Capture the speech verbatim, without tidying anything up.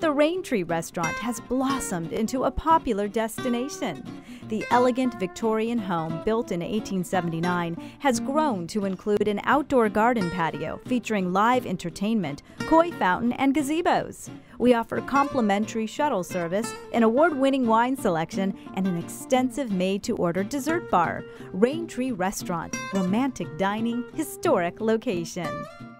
the Raintree restaurant has blossomed into a popular destination. The elegant Victorian home, built in eighteen seventy-nine, has grown to include an outdoor garden patio featuring live entertainment, koi fountain, and gazebos. We offer complimentary shuttle service, an award-winning wine selection, and an extensive made-to-order dessert bar. Raintree Restaurant, romantic dining, historic location.